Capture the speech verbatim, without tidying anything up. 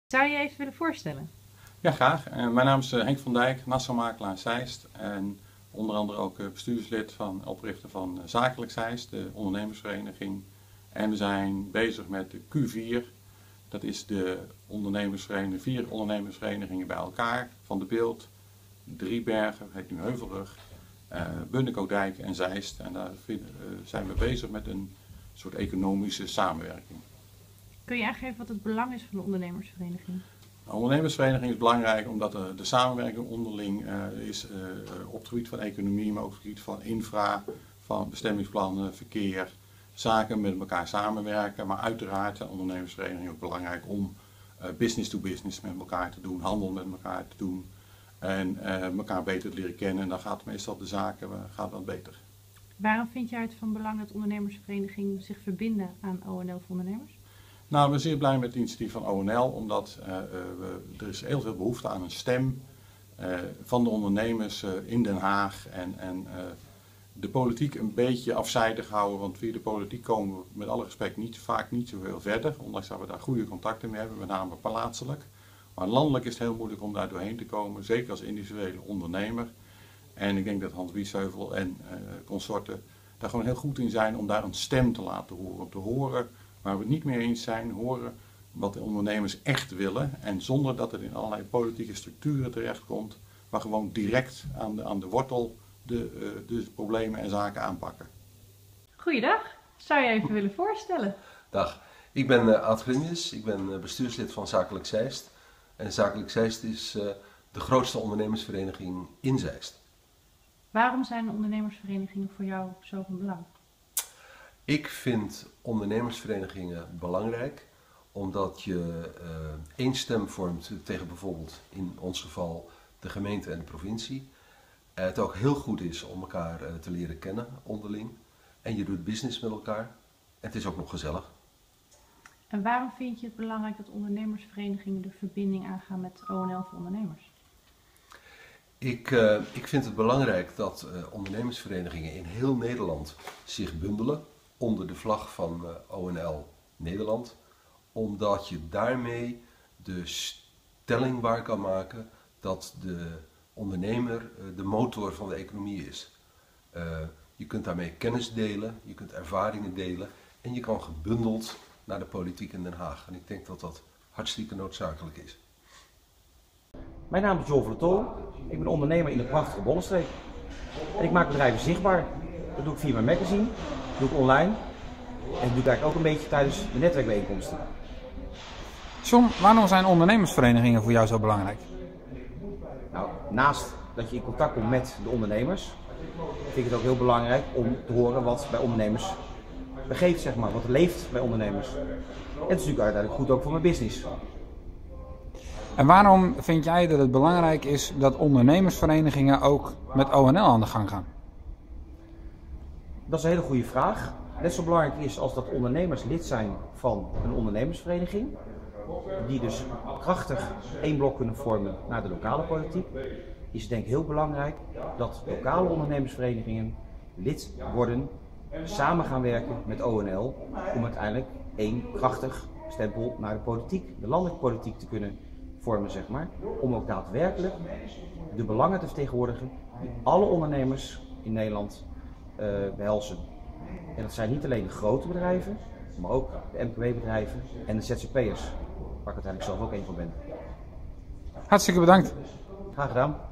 Zou je je even willen voorstellen? Ja, graag. Uh, mijn naam is uh, Henk van Dijk, Nassau-makelaar Zeist en onder andere ook uh, bestuurslid van oprichter van uh, Zakelijk Zeist, de ondernemersvereniging. En we zijn bezig met de Q vier, dat is de ondernemersvereniging, vier ondernemersverenigingen bij elkaar, Van de Beeld, Driebergen, heet nu Heuvelrug, uh, Bunnekootdijk en Zeist. En daar vind, uh, zijn we bezig met een soort economische samenwerking. Kun je aangeven wat het belang is van de ondernemersvereniging? Een ondernemersvereniging is belangrijk omdat de, de samenwerking onderling uh, is uh, op het gebied van economie, maar ook op het gebied van infra, van bestemmingsplannen, verkeer, zaken met elkaar samenwerken. Maar uiteraard zijn ondernemersverenigingen ook belangrijk om uh, business to business met elkaar te doen, handel met elkaar te doen en uh, elkaar beter te leren kennen. En dan gaat meestal de zaken uh, gaat wat beter. Waarom vind jij het van belang dat ondernemersverenigingen zich verbinden aan O N L voor Ondernemers? Nou, we zijn zeer blij met het initiatief van O N L, omdat uh, we, er is heel veel behoefte aan een stem uh, van de ondernemers uh, in Den Haag en, en uh, de politiek een beetje afzijdig houden, want via de politiek komen we met alle respect niet, vaak niet zoveel verder, ondanks dat we daar goede contacten mee hebben, met name plaatselijk. Maar landelijk is het heel moeilijk om daar doorheen te komen, zeker als individuele ondernemer. En ik denk dat Hans Biesheuvel en uh, consorten daar gewoon heel goed in zijn om daar een stem te laten horen, om te horen waar we het niet mee eens zijn, horen wat de ondernemers echt willen en zonder dat het in allerlei politieke structuren terechtkomt, maar gewoon direct aan de, aan de wortel de, uh, de problemen en zaken aanpakken. Goeiedag, zou je even willen voorstellen? Dag, ik ben uh, Aad Grinjes, ik ben uh, bestuurslid van Zakelijk Zeist en Zakelijk Zeist is uh, de grootste ondernemersvereniging in Zeist. Waarom zijn ondernemersverenigingen voor jou zo van belang? Ik vind ondernemersverenigingen belangrijk omdat je uh, één stem vormt tegen bijvoorbeeld in ons geval de gemeente en de provincie. Uh, het ook heel goed is om elkaar uh, te leren kennen onderling en je doet business met elkaar en het is ook nog gezellig. En waarom vind je het belangrijk dat ondernemersverenigingen de verbinding aangaan met O N L voor Ondernemers? Ik, uh, ik vind het belangrijk dat uh, ondernemersverenigingen in heel Nederland zich bundelen onder de vlag van uh, O N L Nederland, omdat je daarmee de stelling waar kan maken dat de ondernemer uh, de motor van de economie is. Uh, je kunt daarmee kennis delen, je kunt ervaringen delen en je kan gebundeld naar de politiek in Den Haag. En ik denk dat dat hartstikke noodzakelijk is. Mijn naam is Joel van der Tol. Ik ben ondernemer in de prachtige Bollenstreek. En ik maak bedrijven zichtbaar. Dat doe ik via mijn magazine, dat doe ik online. En dat doe ik eigenlijk ook een beetje tijdens de netwerkbijeenkomsten. John, waarom zijn ondernemersverenigingen voor jou zo belangrijk? Nou, naast dat je in contact komt met de ondernemers, vind ik het ook heel belangrijk om te horen wat bij ondernemers begeeft, zeg maar, wat er leeft bij ondernemers. En het is natuurlijk uiteindelijk goed ook voor mijn business. En waarom vind jij dat het belangrijk is dat ondernemersverenigingen ook met O N L aan de gang gaan? Dat is een hele goede vraag. Net zo belangrijk is als dat ondernemers lid zijn van een ondernemersvereniging, die dus krachtig één blok kunnen vormen naar de lokale politiek, is het denk ik heel belangrijk dat lokale ondernemersverenigingen lid worden, samen gaan werken met O N L, om uiteindelijk één krachtig stempel naar de politiek, de landelijke politiek te kunnen vormen, zeg maar, om ook daadwerkelijk de belangen te vertegenwoordigen die alle ondernemers in Nederland uh, behelzen. En dat zijn niet alleen de grote bedrijven, maar ook de M K W-bedrijven en de Z Z P'ers, waar ik uiteindelijk zelf ook een van ben. Hartstikke bedankt. Graag gedaan.